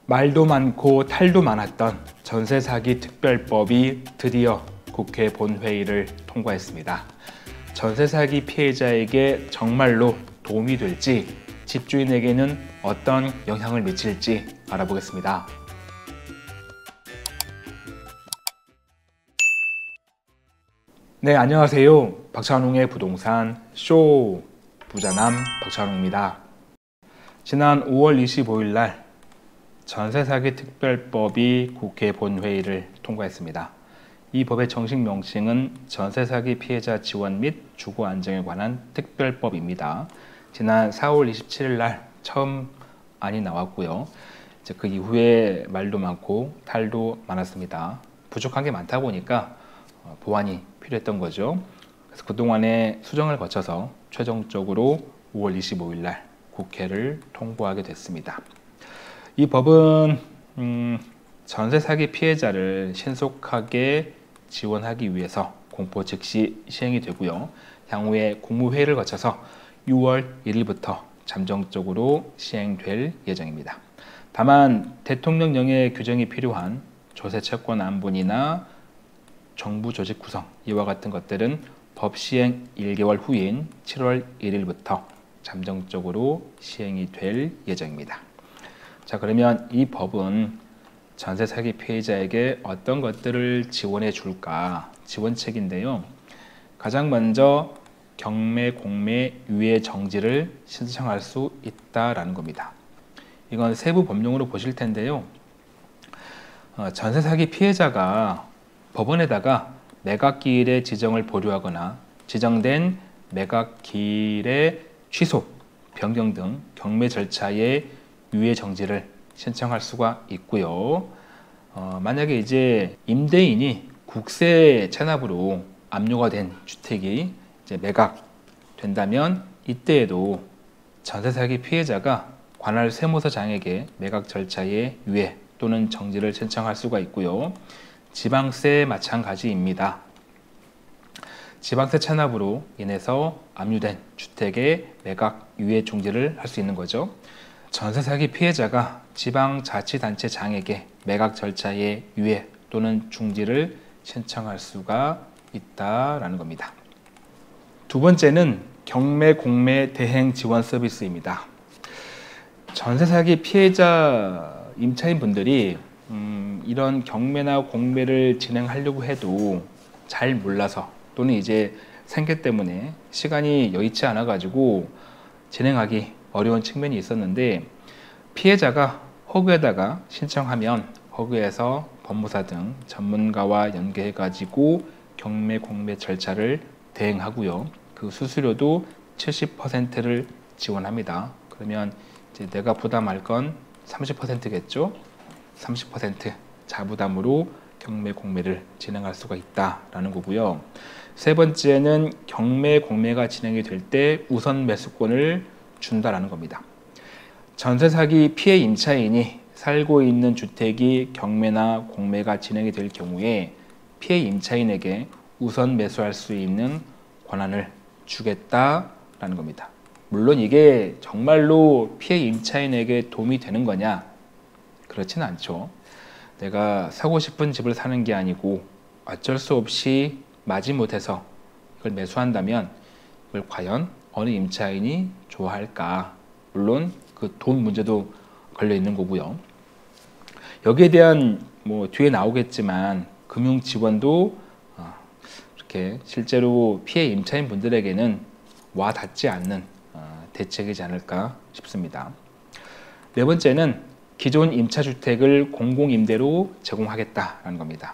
말도 많고 탈도 많았던 전세 사기 특별법이 드디어 국회 본회의를 통과했습니다. 전세 사기 피해자에게 정말로 도움이 될지, 집주인에게는 어떤 영향을 미칠지 알아보겠습니다. 네, 안녕하세요. 박찬웅의 부동산 쇼 부자남 박찬웅입니다. 지난 5월 25일 날 전세 사기 특별법이 국회 본회의를 통과했습니다. 이 법의 정식 명칭은 전세 사기 피해자 지원 및 주거 안정에 관한 특별법입니다. 지난 4월 27일 날 처음 안이 나왔고요. 이제 그 이후에 말도 많고 탈도 많았습니다. 부족한 게 많다 보니까 보완이 필요했던 거죠. 그래서 그동안의 수정을 거쳐서 최종적으로 5월 25일 날 국회를 통보하게 됐습니다. 이 법은 전세 사기 피해자를 신속하게 지원하기 위해서 공포 즉시 시행이 되고요. 향후에 국무회의를 거쳐서 6월 1일부터 잠정적으로 시행될 예정입니다. 다만 대통령령의 규정이 필요한 조세 채권 안분이나 정부 조직 구성 이와 같은 것들은 법 시행 1개월 후인 7월 1일부터 잠정적으로 시행이 될 예정입니다. 자, 그러면 이 법은 전세 사기 피해자에게 어떤 것들을 지원해 줄까? 지원책인데요. 가장 먼저 경매, 공매, 유예 정지를 신청할 수 있다라는 겁니다. 이건 세부 법령으로 보실 텐데요. 전세 사기 피해자가 법원에다가 매각기일의 지정을 보류하거나 지정된 매각기일의 취소, 변경 등 경매 절차의 유예 정지를 신청할 수가 있고요. 만약에 이제 임대인이 국세 체납으로 압류가 된 주택이 이제 매각된다면 이때에도 전세 사기 피해자가 관할 세무서장에게 매각 절차의 유예 또는 정지를 신청할 수가 있고요. 지방세 마찬가지입니다. 지방세 체납으로 인해서 압류된 주택의 매각 유예 중지를 할 수 있는 거죠. 전세 사기 피해자가 지방자치단체장에게 매각 절차의 유예 또는 중지를 신청할 수가 있다라는 겁니다. 두 번째는 경매, 공매, 대행 지원 서비스입니다. 전세 사기 피해자 임차인 분들이 이런 경매나 공매를 진행하려고 해도 잘 몰라서 또는 이제 생계 때문에 시간이 여의치 않아 가지고 진행하기 어려운 측면이 있었는데, 피해자가 허그에다가 신청하면 허그에서 법무사 등 전문가와 연계해 가지고 경매 공매 절차를 대행하고요. 그 수수료도 70%를 지원합니다. 그러면 이제 내가 부담할 건 30%겠죠. 30% 자부담으로 경매 공매를 진행할 수가 있다라는 거고요. 세 번째는 경매 공매가 진행이 될 때 우선 매수권을 준다라는 겁니다. 전세 사기 피해 임차인이 살고 있는 주택이 경매나 공매가 진행이 될 경우에 피해 임차인에게 우선 매수할 수 있는 권한을 주겠다라는 겁니다. 물론 이게 정말로 피해 임차인에게 도움이 되는 거냐? 그렇지는 않죠. 내가 사고 싶은 집을 사는 게 아니고 어쩔 수 없이 마지못해서 이걸 매수한다면 이걸 과연 어느 임차인이 좋아할까? 물론 그 돈 문제도 걸려 있는 거고요. 여기에 대한 뒤에 나오겠지만 금융 지원도 이렇게 실제로 피해 임차인 분들에게는 와 닿지 않는 대책이지 않을까 싶습니다. 네 번째는 기존 임차주택을 공공임대로 제공하겠다라는 겁니다.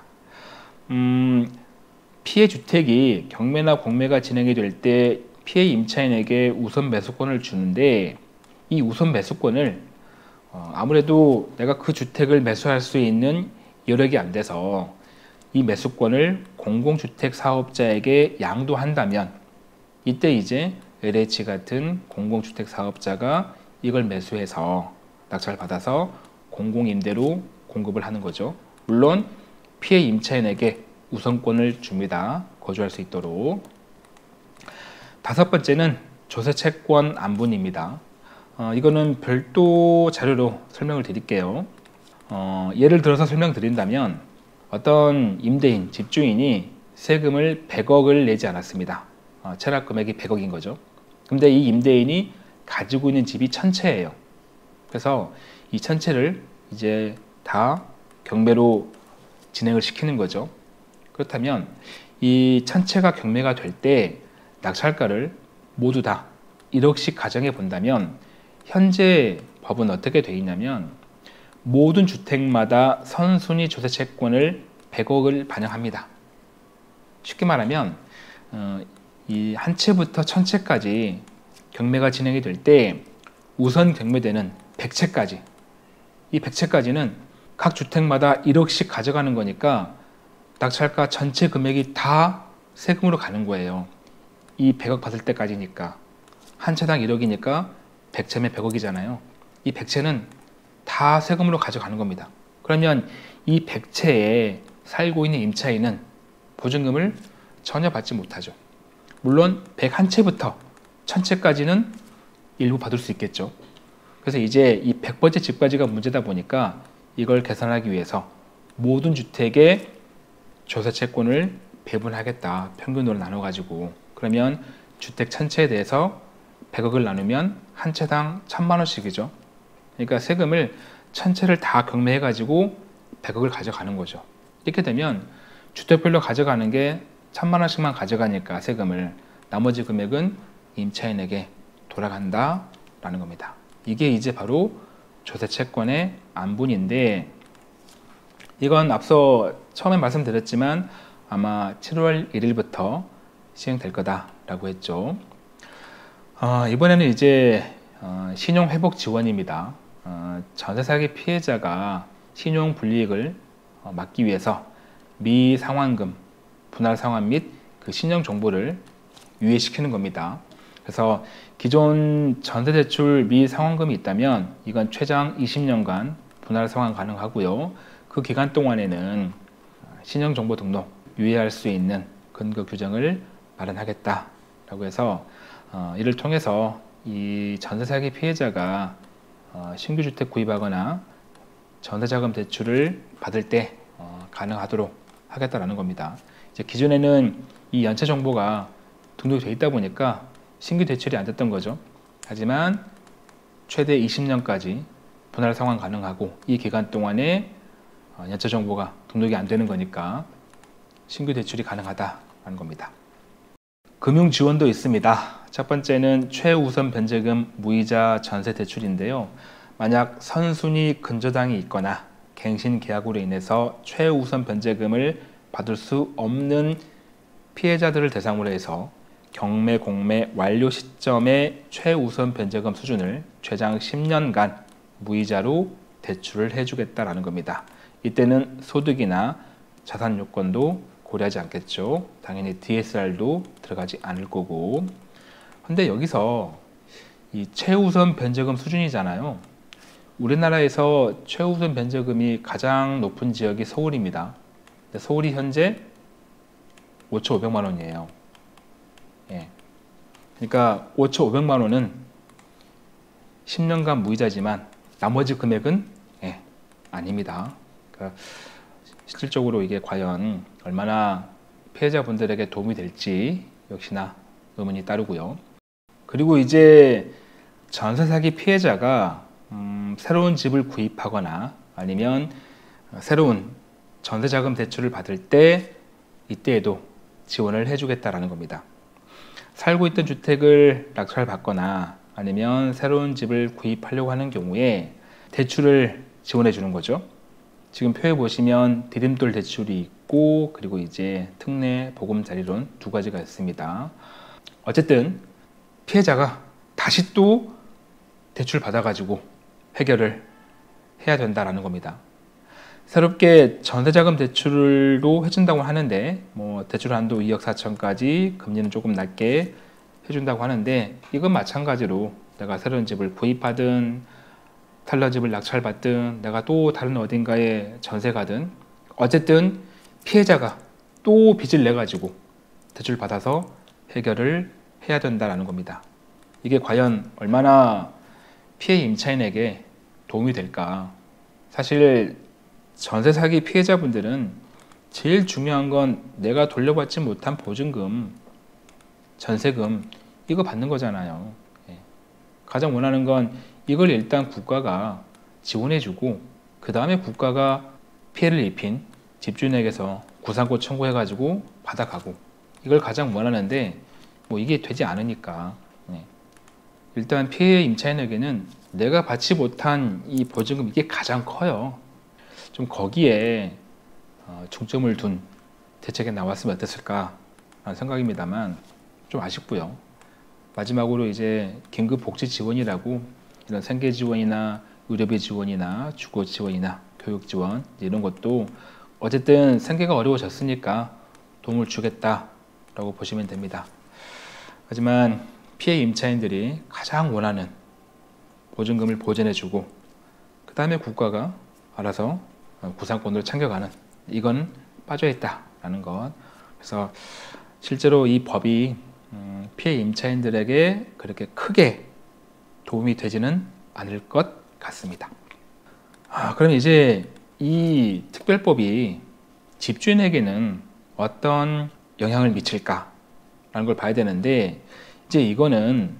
피해 주택이 경매나 공매가 진행이 될 때 피해 임차인에게 우선 매수권을 주는데, 이 우선 매수권을 아무래도 내가 그 주택을 매수할 수 있는 여력이 안 돼서 이 매수권을 공공주택 사업자에게 양도한다면 이때 이제 LH 같은 공공주택 사업자가 이걸 매수해서 낙찰 받아서 공공임대로 공급을 하는 거죠. 물론 피해 임차인에게 우선권을 줍니다. 거주할 수 있도록. 다섯 번째는 조세채권 안분입니다. 이거는 별도 자료로 설명을 드릴게요. 예를 들어서 설명드린다면 어떤 임대인, 집주인이 세금을 100억을 내지 않았습니다. 체납 금액이 100억인 거죠. 근데 이 임대인이 가지고 있는 집이 1000채예요. 그래서 이 1000채를 이제 다 경매로 진행을 시키는 거죠. 그렇다면 이 1000채가 경매가 될 때 낙찰가를 모두 다 1억씩 가정해 본다면 현재 법은 어떻게 되어 있냐면 모든 주택마다 선순위 조세 채권을 100억을 반영합니다. 쉽게 말하면 이 한 채부터 1000채까지 경매가 진행이 될 때 우선 경매되는 100채까지, 이 100채까지는 각 주택마다 1억씩 가져가는 거니까 낙찰가 전체 금액이 다 세금으로 가는 거예요. 이 100억 받을 때까지니까. 한 채당 1억이니까 100채면 100억이잖아요. 이 100채는 다 세금으로 가져가는 겁니다. 그러면 이 100채에 살고 있는 임차인은 보증금을 전혀 받지 못하죠. 물론 101채부터 1000채까지는 일부 받을 수 있겠죠. 그래서 이제 이 100번째 집까지가 문제다 보니까 이걸 개선하기 위해서 모든 주택의 조세 채권을 배분하겠다. 평균으로 나눠가지고. 그러면 주택 1000채에 대해서 100억을 나누면 한 채당 1000만 원씩이죠. 그러니까 세금을 1000채를 다 경매해가지고 100억을 가져가는 거죠. 이렇게 되면 주택별로 가져가는 게 1000만 원씩만 가져가니까 세금을, 나머지 금액은 임차인에게 돌아간다라는 겁니다. 이게 이제 바로 조세 채권의 안분인데, 이건 앞서 처음에 말씀드렸지만 아마 7월 1일부터 시행될 거다라고 했죠. 이번에는 이제 신용회복 지원입니다. 전세 사기 피해자가 신용 불이익을 막기 위해서 미상환금, 분할 상환 및 그 신용 정보를 유예시키는 겁니다. 그래서 기존 전세 대출 미상환금이 있다면 이건 최장 20년간 분할 상환 가능하고요. 그 기간 동안에는 신용 정보 등록 유예할 수 있는 근거 규정을 마련하겠다라고 해서 이를 통해서 이 전세 사기 피해자가 신규 주택 구입하거나 전세자금 대출을 받을 때 가능하도록 하겠다라는 겁니다. 이제 기존에는 이 연체 정보가 등록되어 있다 보니까 신규 대출이 안 됐던 거죠. 하지만 최대 20년까지 분할 상환 가능하고 이 기간 동안에 연체 정보가 등록이 안 되는 거니까 신규 대출이 가능하다는 겁니다. 금융 지원도 있습니다. 첫 번째는 최우선 변제금 무이자 전세 대출인데요. 만약 선순위 근저당이 있거나 갱신 계약으로 인해서 최우선 변제금을 받을 수 없는 피해자들을 대상으로 해서 경매 공매 완료 시점의 최우선 변제금 수준을 최장 10년간 무이자로 대출을 해주겠다라는 겁니다. 이때는 소득이나 자산 요건도 고려하지 않겠죠. 당연히 DSR도 들어가지 않을 거고. 근데 여기서 이 최우선 변제금 수준이잖아요. 우리나라에서 최우선 변제금이 가장 높은 지역이 서울입니다. 서울이 현재 5,500만 원이에요. 예. 그러니까 5,500만 원은 10년간 무이자지만 나머지 금액은 아닙니다. 그러니까 실질적으로 이게 과연 얼마나 피해자분들에게 도움이 될지 역시나 의문이 따르고요. 그리고 이제 전세 사기 피해자가 새로운 집을 구입하거나 아니면 새로운 전세자금 대출을 받을 때 이때에도 지원을 해주겠다라는 겁니다. 살고 있던 주택을 낙찰받거나 아니면 새로운 집을 구입하려고 하는 경우에 대출을 지원해 주는 거죠. 지금 표에 보시면 디딤돌 대출이 있고 그리고 이제 특례 보금자리론 두 가지가 있습니다. 어쨌든 피해자가 다시 또 대출 받아가지고 해결을 해야 된다라는 겁니다. 새롭게 전세자금 대출도 해준다고 하는데 뭐 대출 한도 2억 4천까지 금리는 조금 낮게 해준다고 하는데 이건 마찬가지로 내가 새로운 집을 구입하든 탈러집을 낙찰받든 내가 또 다른 어딘가에 전세 가든 어쨌든 피해자가 또 빚을 내 가지고 대출 받아서 해결을 해야 된다라는 겁니다. 이게 과연 얼마나 피해 임차인에게 도움이 될까 사실 전세 사기 피해자분들은 제일 중요한 건 내가 돌려받지 못한 보증금, 전세금 이거 받는 거잖아요. 예. 가장 원하는 건 이걸 일단 국가가 지원해주고 그 다음에 국가가 피해를 입힌 집주인에게서 구상권 청구해가지고 받아가고 이걸 가장 원하는데 뭐 이게 되지 않으니까 일단 피해 임차인에게는 내가 받지 못한 이 보증금 이게 가장 커요. 좀 거기에 중점을 둔 대책이 나왔으면 어땠을까 라는 생각입니다만 좀 아쉽고요. 마지막으로 이제 긴급 복지 지원이라고 이런 생계 지원이나 의료비 지원이나 주거 지원이나 교육 지원 이런 것도 어쨌든 생계가 어려워졌으니까 도움을 주겠다라고 보시면 됩니다. 하지만 피해 임차인들이 가장 원하는 보증금을 보전해주고 그 다음에 국가가 알아서 구상권으로 챙겨가는 이건 빠져있다라는 것. 그래서 실제로 이 법이 피해 임차인들에게 그렇게 크게 도움이 되지는 않을 것 같습니다. 그럼 이제 이 특별법이 집주인에게는 어떤 영향을 미칠까라는 걸 봐야 되는데 이제 이거는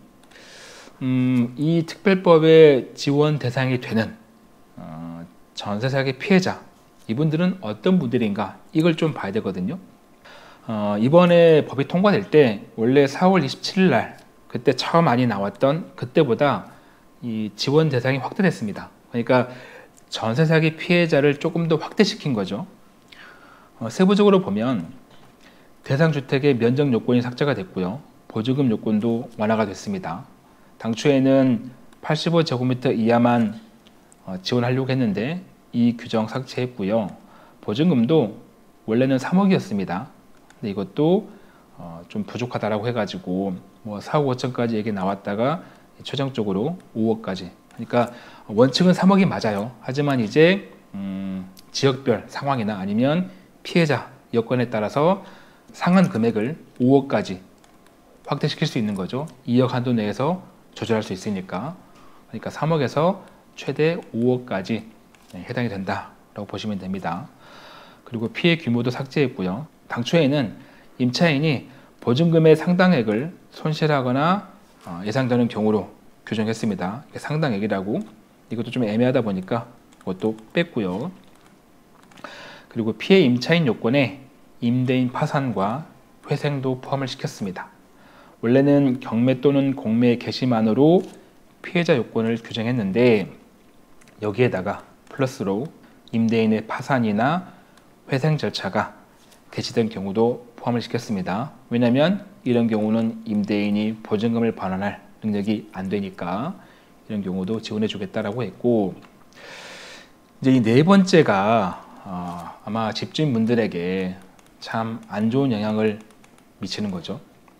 이 특별법의 지원 대상이 되는 전세 사기 피해자 이분들은 어떤 분들인가 이걸 좀 봐야 되거든요. 이번에 법이 통과될 때 원래 4월 27일 날 그때 처음 많이 나왔던 그때보다 이 지원 대상이 확대됐습니다. 그러니까 전세 사기 피해자를 조금 더 확대시킨 거죠. 세부적으로 보면 대상 주택의 면적 요건이 삭제가 됐고요. 보증금 요건도 완화가 됐습니다. 당초에는 85제곱미터 이하만 지원하려고 했는데 이 규정 삭제했고요. 보증금도 원래는 3억이었습니다. 근데 이것도 좀 부족하다라고 해가지고 뭐 4억 5천까지 얘기 나왔다가 최종적으로 5억까지. 그러니까 원칙은 3억이 맞아요. 하지만 이제 지역별 상황이나 아니면 피해자 여건에 따라서 상한 금액을 5억까지 확대시킬 수 있는 거죠. 2억 한도 내에서 조절할 수 있으니까. 그러니까 3억에서 최대 5억까지 해당이 된다라고 보시면 됩니다. 그리고 피해 규모도 삭제했고요. 당초에는 임차인이 보증금의 상당액을 손실하거나 예상되는 경우로 규정했습니다. 상당액이라고 이것도 좀 애매하다 보니까 그것도 뺐고요. 그리고 피해 임차인 요건에 임대인 파산과 회생도 포함을 시켰습니다. 원래는 경매 또는 공매 개시만으로 피해자 요건을 규정했는데 여기에다가 플러스로 임대인의 파산이나 회생 절차가 개시된 경우도 포함을 시켰습니다. 왜냐하면 이런 경우는 임대인이 보증금을 반환할 능력이 안 되니까 이런 경우도 지원해 주겠다라고 했고, 이제 이 네 번째가 아마 집주인분들에게 참 안 좋은 영향을 미치는 거죠.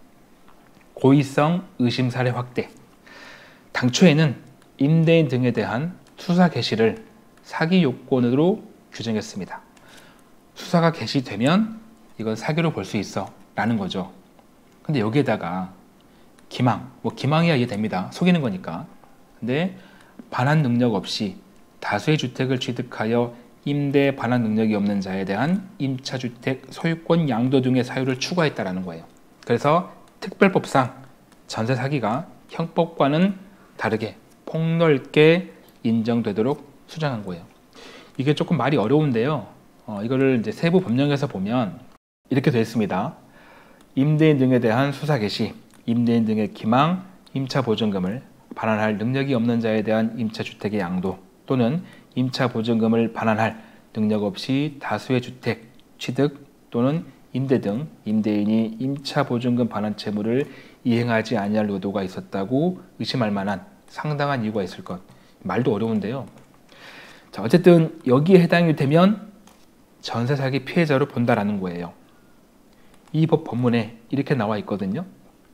고의성 의심 사례 확대. 당초에는 임대인 등에 대한 수사 개시를 사기 요건으로 규정했습니다. 수사가 개시되면 이건 사기로 볼 수 있어 라는 거죠. 근데 여기에다가 기망, 뭐 기망이야 이해됩니다. 속이는 거니까. 근데 반환 능력 없이 다수의 주택을 취득하여 임대 반환 능력이 없는 자에 대한 임차주택 소유권 양도 등의 사유를 추가했다라는 거예요. 그래서 특별법상 전세 사기가 형법과는 다르게 폭넓게 인정되도록 수정한 거예요. 이게 조금 말이 어려운데요. 이거를 이제 세부 법령에서 보면 이렇게 되어 있습니다. 임대인 등에 대한 수사 개시, 임대인 등의 기망, 임차 보증금을 반환할 능력이 없는 자에 대한 임차주택의 양도 또는 임차 보증금을 반환할 능력 없이 다수의 주택, 취득 또는 임대 등 임대인이 임차 보증금 반환 채무를 이행하지 아니할 의도가 있었다고 의심할 만한 상당한 이유가 있을 것. 말도 어려운데요. 자, 어쨌든 여기에 해당이 되면 전세 사기 피해자로 본다라는 거예요. 이 법 본문에 이렇게 나와 있거든요.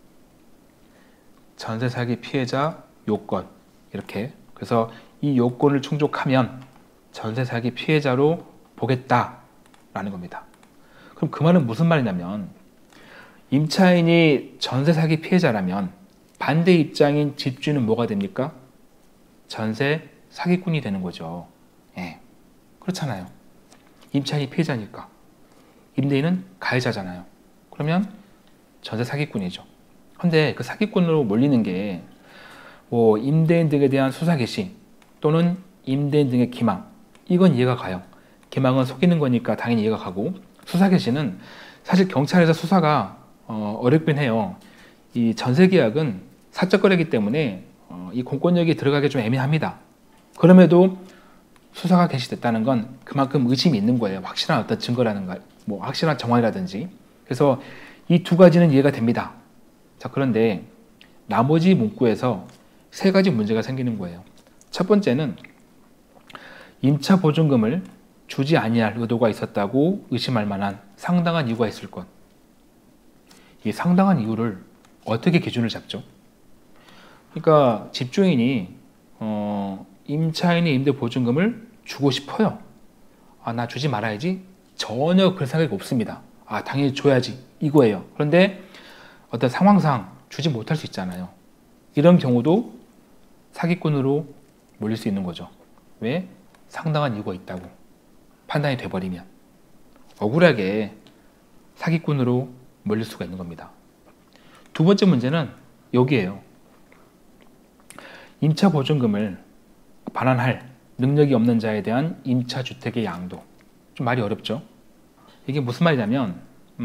전세 사기 피해자 요건 이렇게. 그래서 이 요건을 충족하면 전세 사기 피해자로 보겠다라는 겁니다. 그럼 그 말은 무슨 말이냐면 임차인이 전세 사기 피해자라면 반대 입장인 집주인은 뭐가 됩니까? 전세 사기꾼이 되는 거죠. 예. 그렇잖아요. 임차인이 피해자니까. 임대인은 가해자잖아요. 그러면 전세 사기꾼이죠. 근데 그 사기꾼으로 몰리는 게 뭐 임대인 등에 대한 수사 개시 또는 임대인 등의 기망, 이건 이해가 가요. 기망은 속이는 거니까 당연히 이해가 가고, 수사 개시는 사실 경찰에서 수사가 어렵긴 해요. 이 전세 계약은 사적 거래이기 때문에 이 공권력이 들어가기 좀 애매합니다. 그럼에도 수사가 개시됐다는 건 그만큼 의심이 있는 거예요. 확실한 어떤 증거라든가 뭐 확실한 정황이라든지. 그래서 이 두 가지는 이해가 됩니다. 자, 그런데 나머지 문구에서 세 가지 문제가 생기는 거예요. 첫 번째는 임차 보증금을 주지 아니할 의도가 있었다고 의심할 만한 상당한 이유가 있을 것. 이 상당한 이유를 어떻게 기준을 잡죠? 그러니까 집주인이 임차인의 임대 보증금을 주고 싶어요. 아, 나 주지 말아야지? 전혀 그럴 생각이 없습니다. 아, 당연히 줘야지, 이거예요. 그런데 어떤 상황상 주지 못할 수 있잖아요. 이런 경우도 사기꾼으로 몰릴 수 있는 거죠. 왜? 상당한 이유가 있다고 판단이 돼버리면 억울하게 사기꾼으로 몰릴 수가 있는 겁니다. 두 번째 문제는 여기에요. 임차 보증금을 반환할 능력이 없는 자에 대한 임차주택의 양도. 좀 말이 어렵죠? 이게 무슨 말이냐면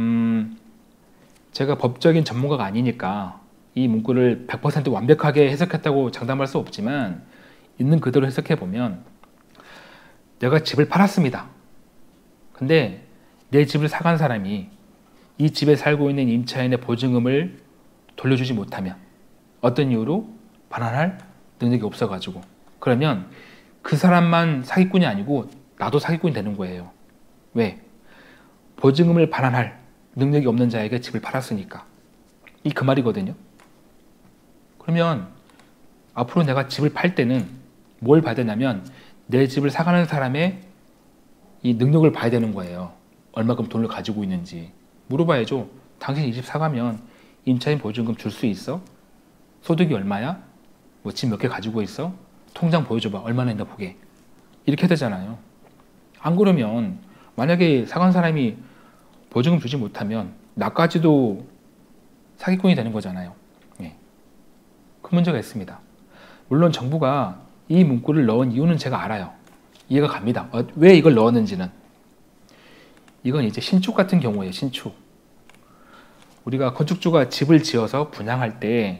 제가 법적인 전문가가 아니니까 이 문구를 100% 완벽하게 해석했다고 장담할 수 없지만 있는 그대로 해석해 보면, 내가 집을 팔았습니다. 근데 내 집을 사간 사람이 이 집에 살고 있는 임차인의 보증금을 돌려주지 못하면, 어떤 이유로 반환할 능력이 없어가지고, 그러면 그 사람만 사기꾼이 아니고 나도 사기꾼이 되는 거예요. 왜? 보증금을 반환할 능력이 없는 자에게 집을 팔았으니까. 이 그 말이거든요. 그러면 앞으로 내가 집을 팔 때는 뭘 봐야 되냐면 내 집을 사가는 사람의 이 능력을 봐야 되는 거예요. 얼마큼 돈을 가지고 있는지 물어봐야죠. 당신 이 집 사가면 임차인 보증금 줄 수 있어? 소득이 얼마야? 뭐 집 몇 개 가지고 있어? 통장 보여줘봐. 얼마나 있나 보게. 이렇게 해야 되잖아요. 안 그러면 만약에 사간 사람이 보증금 주지 못하면 나까지도 사기꾼이 되는 거잖아요. 예. 그 문제가 있습니다. 물론 정부가 이 문구를 넣은 이유는 제가 알아요. 이해가 갑니다. 왜 이걸 넣었는지는. 이건 이제 신축 같은 경우에요. 신축. 우리가 건축주가 집을 지어서 분양할 때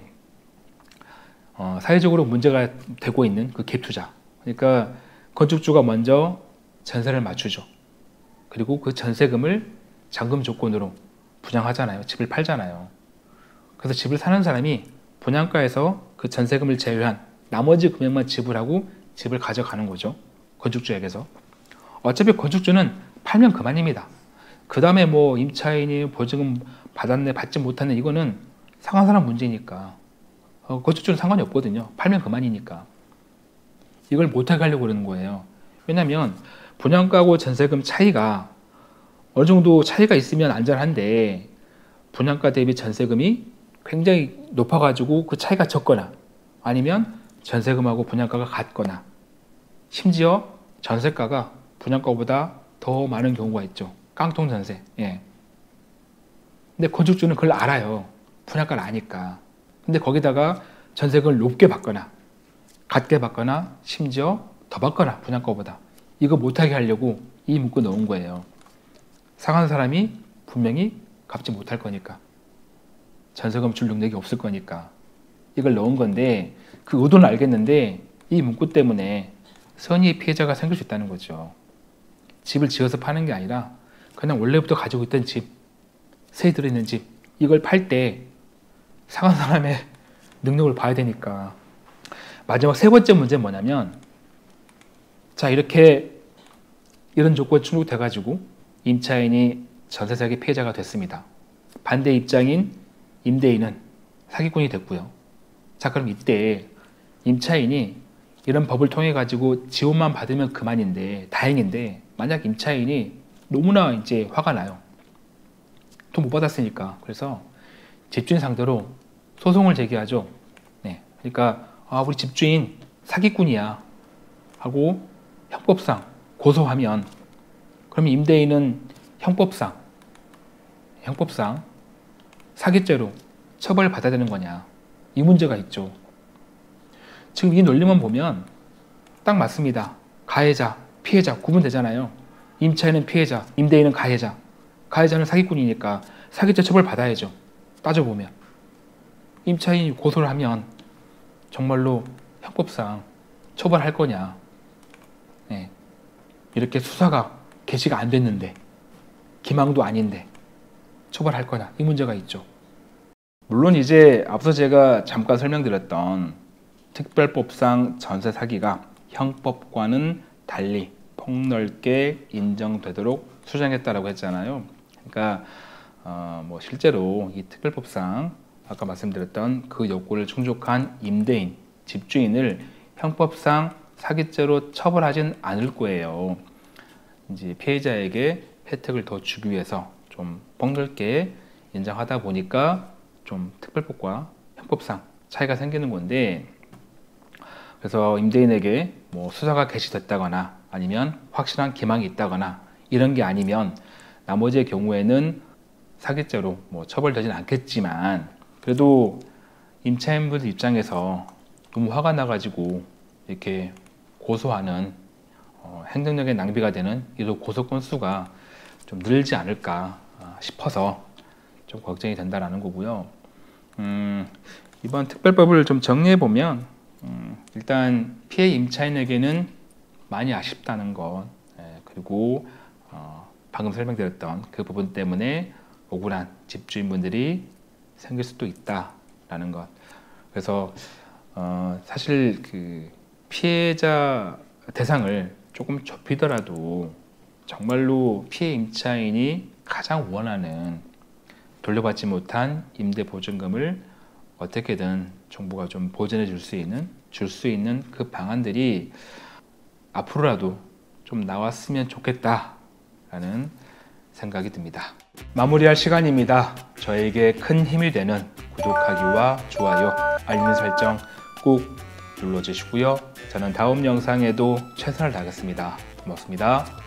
사회적으로 문제가 되고 있는 그 갭 투자. 그러니까 건축주가 먼저 전세를 맞추죠. 그리고 그 전세금을 잔금 조건으로 분양하잖아요. 집을 팔잖아요. 그래서 집을 사는 사람이 분양가에서 그 전세금을 제외한 나머지 금액만 지불하고 집을 가져가는 거죠. 건축주에게서. 어차피 건축주는 팔면 그만입니다. 그 다음에 뭐 임차인이 보증금 받았네 받지 못했네 이거는 상한 사람 문제니까 건축주는 상관이 없거든요. 팔면 그만이니까. 이걸 못하게 하려고 그러는 거예요. 왜냐하면 분양가하고 전세금 차이가 어느 정도 차이가 있으면 안전한데, 분양가 대비 전세금이 굉장히 높아가지고 그 차이가 적거나 아니면 전세금하고 분양가가 같거나 심지어 전세가가 분양가보다 더 많은 경우가 있죠. 깡통 전세. 예. 근데 건축주는 그걸 알아요. 분양가를 아니까. 근데 거기다가 전세금을 높게 받거나 같게 받거나 심지어 더 받거나 분양가보다, 이거 못하게 하려고 이 문구 넣은 거예요. 상한 사람이 분명히 갚지 못할 거니까, 전세금 줄 능력이 없을 거니까 이걸 넣은 건데, 그 의도는 알겠는데 이 문구 때문에 선의의 피해자가 생길 수 있다는 거죠. 집을 지어서 파는 게 아니라 그냥 원래부터 가지고 있던 집, 세이 들어있는 집, 이걸 팔 때 상한 사람의 능력을 봐야 되니까. 마지막 세 번째 문제는 뭐냐면, 자, 이렇게 이런 조건 충족돼 가지고 임차인이 전세 사기 피해자가 됐습니다. 반대 입장인 임대인은 사기꾼이 됐고요. 자, 그럼 이때 임차인이 이런 법을 통해 가지고 지원만 받으면 그만인데, 다행인데, 만약 임차인이 너무나 이제 화가 나요. 돈 못 받았으니까. 그래서 집주인 상대로 소송을 제기하죠. 네. 그러니까 우리 집주인 사기꾼이야 하고 형법상 고소하면 그럼 임대인은 형법상 사기죄로 처벌받아야 되는 거냐, 이 문제가 있죠. 지금 이 논리만 보면 딱 맞습니다. 가해자, 피해자 구분되잖아요. 임차인은 피해자, 임대인은 가해자. 가해자는 사기꾼이니까 사기죄 처벌받아야죠. 따져보면 임차인이 고소를 하면 정말로 형법상 처벌할 거냐, 네. 이렇게 수사가 개시가 안 됐는데, 기망도 아닌데 처벌할 거냐, 이 문제가 있죠. 물론 이제 앞서 제가 잠깐 설명드렸던 특별법상 전세 사기가 형법과는 달리 폭넓게 인정되도록 수정했다라고 했잖아요. 그러니까 뭐 실제로 이 특별법상 아까 말씀드렸던 그 요건을 충족한 임대인, 집주인을 형법상 사기죄로 처벌하진 않을 거예요. 이제 피해자에게 혜택을 더 주기 위해서 좀 폭넓게 인정하다 보니까 좀 특별법과 형법상 차이가 생기는 건데, 그래서 임대인에게 뭐 수사가 개시됐다거나 아니면 확실한 기망이 있다거나 이런 게 아니면 나머지의 경우에는 사기죄로 뭐 처벌되진 않겠지만, 그래도 임차인분들 입장에서 너무 화가 나가지고 이렇게 고소하는 행정력의 낭비가 되는 이런 고소 건수가 좀 늘지 않을까 싶어서 좀 걱정이 된다라는 거고요. 이번 특별법을 좀 정리해 보면 일단 피해 임차인에게는 많이 아쉽다는 것, 그리고 방금 설명드렸던 그 부분 때문에 억울한 집주인분들이 생길 수도 있다라는 것. 그래서 사실 그 피해자 대상을 조금 좁히더라도 정말로 피해 임차인이 가장 원하는 돌려받지 못한 임대보증금을 어떻게든 정부가 좀 보전해 줄 수 있는 그 방안들이 앞으로라도 좀 나왔으면 좋겠다라는 생각이 듭니다. 마무리할 시간입니다. 저에게 큰 힘이 되는 구독하기와 좋아요, 알림 설정 꼭 눌러주시고요. 저는 다음 영상에도 최선을 다하겠습니다. 고맙습니다.